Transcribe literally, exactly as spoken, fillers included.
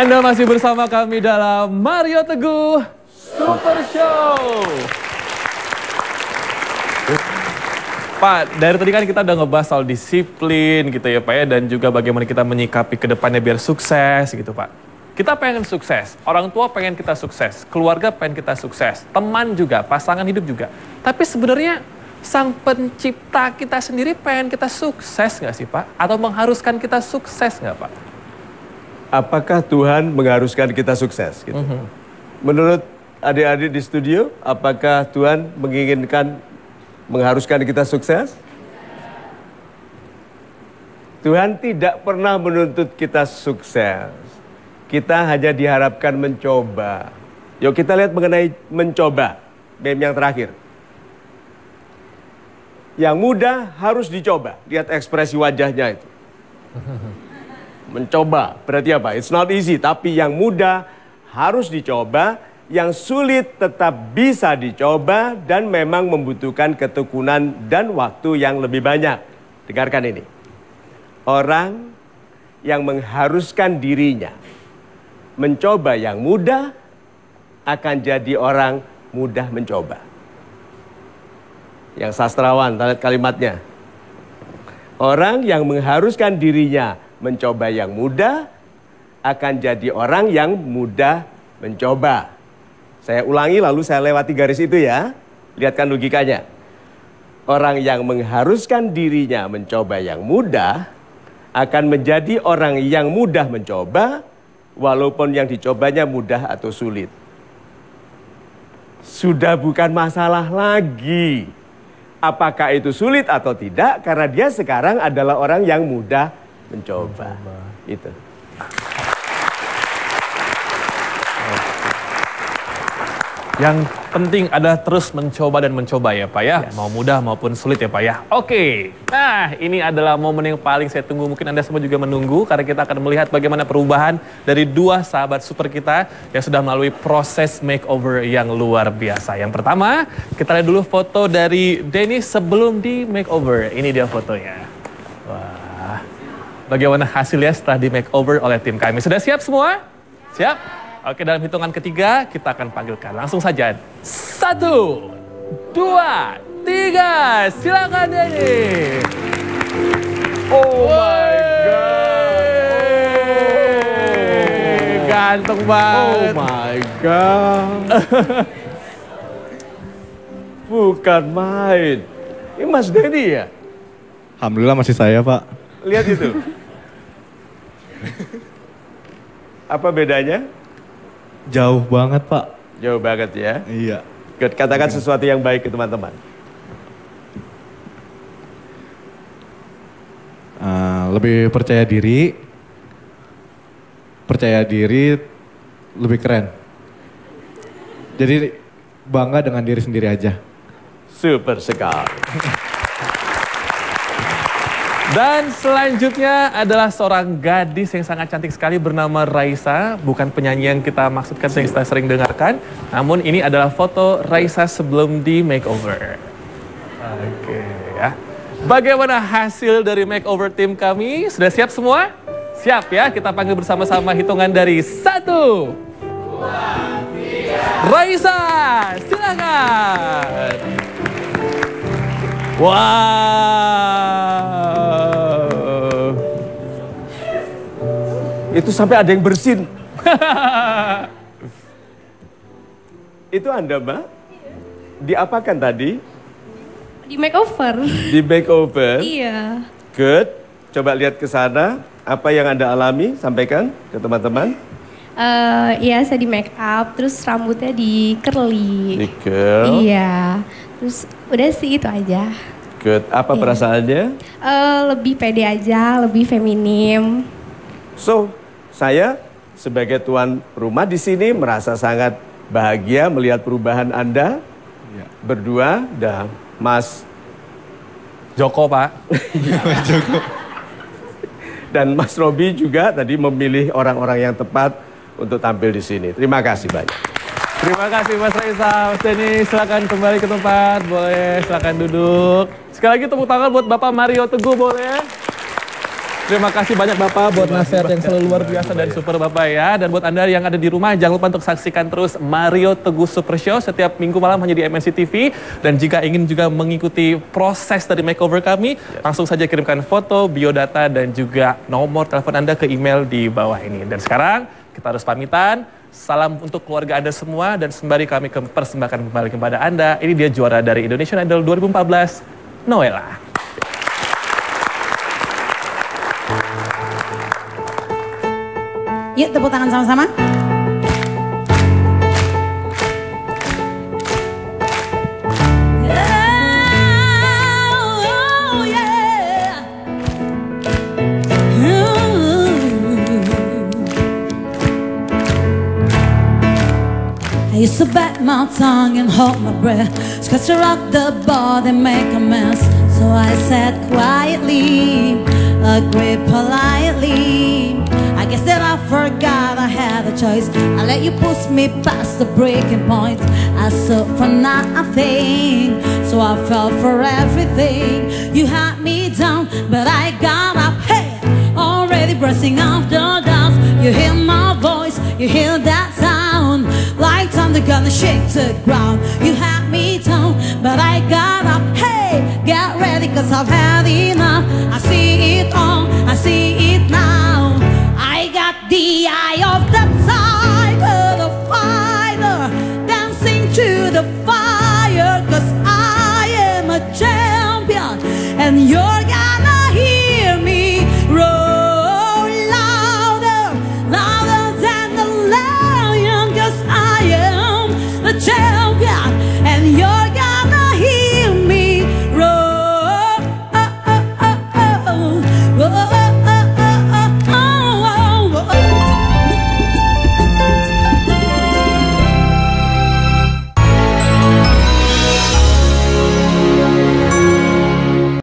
Anda masih bersama kami dalam Mario Teguh Super Show. Pak, dari tadi kan kita udah ngebahas soal disiplin gitu ya Pak ya, dan juga bagaimana kita menyikapi ke depannya biar sukses gitu Pak. Kita pengen sukses, orang tua pengen kita sukses, keluarga pengen kita sukses, teman juga, pasangan hidup juga. Tapi sebenarnya sang pencipta kita sendiri pengen kita sukses nggak sih Pak? Atau mengharuskan kita sukses nggak Pak? Apakah Tuhan mengharuskan kita sukses? Gitu. Mm-hmm. Menurut adik-adik di studio, apakah Tuhan menginginkan mengharuskan kita sukses? Tuhan tidak pernah menuntut kita sukses. Kita hanya diharapkan mencoba. Yuk kita lihat mengenai mencoba. Meme yang terakhir. Yang mudah harus dicoba. Lihat ekspresi wajahnya itu. Mencoba, berarti apa? It's not easy, tapi yang mudah harus dicoba, yang sulit tetap bisa dicoba, dan memang membutuhkan ketekunan dan waktu yang lebih banyak. Dengarkan ini. Orang yang mengharuskan dirinya mencoba yang mudah, akan jadi orang mudah mencoba. Yang sastrawan, lihat kalimatnya. Orang yang mengharuskan dirinya mencoba yang mudah, akan jadi orang yang mudah mencoba. Saya ulangi lalu saya lewati garis itu ya. Lihatkan logikanya. Orang yang mengharuskan dirinya mencoba yang mudah, akan menjadi orang yang mudah mencoba, walaupun yang dicobanya mudah atau sulit. Sudah bukan masalah lagi apakah itu sulit atau tidak, karena dia sekarang adalah orang yang mudah mencoba. mencoba. Itu. Yang penting adalah terus mencoba dan mencoba ya Pak ya. Yes. Mau mudah maupun sulit ya Pak ya. Oke, nah ini adalah momen yang paling saya tunggu. Mungkin Anda semua juga menunggu karena kita akan melihat bagaimana perubahan dari dua sahabat super kita yang sudah melalui proses makeover yang luar biasa. Yang pertama, kita lihat dulu foto dari Denny sebelum di makeover. Ini dia fotonya. Wah, bagaimana hasilnya setelah di makeover oleh tim kami. Sudah siap semua? Siap? Oke, dalam hitungan ketiga kita akan panggilkan. Langsung saja. Satu, dua, tiga. Silakan Denny. Oh my God. Ganteng banget. Oh my God. Bukan main. Ini Mas Denny ya? Alhamdulillah masih saya Pak. Lihat itu. Apa bedanya? Jauh banget Pak. Jauh banget ya? Iya. Katakan sesuatu yang baik ke teman-teman. Uh, lebih percaya diri. Percaya diri lebih keren. Jadi bangga dengan diri sendiri aja. Super sekali. Dan selanjutnya adalah seorang gadis yang sangat cantik sekali bernama Raisa. Bukan penyanyi yang kita maksudkan yang kita sering dengarkan. Namun ini adalah foto Raisa sebelum di makeover. Oke ya. Bagaimana hasil dari makeover tim kami? Sudah siap semua? Siap ya, kita panggil bersama-sama hitungan dari satu. Dua, tiga. Raisa, silakan. Wow. Itu sampai ada yang bersin. Itu Anda, Mbak? Diapakan tadi? Di makeover. Di makeover? Iya. Good. Coba lihat ke sana. Apa yang Anda alami? Sampaikan ke teman-teman. Uh, iya, saya di make up, terus rambutnya di curly. Di curl? Iya. Terus udah sih itu aja. Good. Apa iya. perasaannya? Uh, lebih pede aja, lebih feminim. So, saya sebagai tuan rumah di sini merasa sangat bahagia melihat perubahan Anda ya. Berdua dan Mas Joko, Pak. Mas Joko. Dan Mas Robi juga tadi memilih orang-orang yang tepat untuk tampil di sini. Terima kasih banyak. Terima kasih Mas Raisa. Mas Denny, silakan kembali ke tempat. Boleh, silakan duduk. Sekali lagi tepuk tangan buat Bapak Mario Teguh, boleh? Terima kasih banyak Bapak buat nasihat yang selalu luar biasa dan super Bapak ya. Dan buat Anda yang ada di rumah, jangan lupa untuk saksikan terus Mario Teguh Super Show setiap minggu malam hanya di M N C T V. Dan jika ingin juga mengikuti proses dari makeover kami, langsung saja kirimkan foto, biodata, dan juga nomor telepon Anda ke email di bawah ini. Dan sekarang kita harus pamitan. Salam untuk keluarga Anda semua dan sembari kami persembahkan kembali kepada Anda. Ini dia juara dari Indonesian Idol dua ribu empat belas, Noella. Yuk tepuk tangan sama-sama. I used to bite my tongue and hold my breath, scratch to rock the ball and make a mess. So I said quietly, agreed politely. I guess that I forgot I had a choice. I let you push me past the breaking point. I stood for nothing, so I fell for everything. You had me down, but I got up. Hey, already brushing off the dust. You hear my voice, you hear that sound. Like thunder gonna shake the ground. You had me down, but I got up. Hey, get ready cause I've had enough. I see it all, I see it now. I got the eye of the tiger, the fighter, dancing to the fire. Cause I am a champion and you're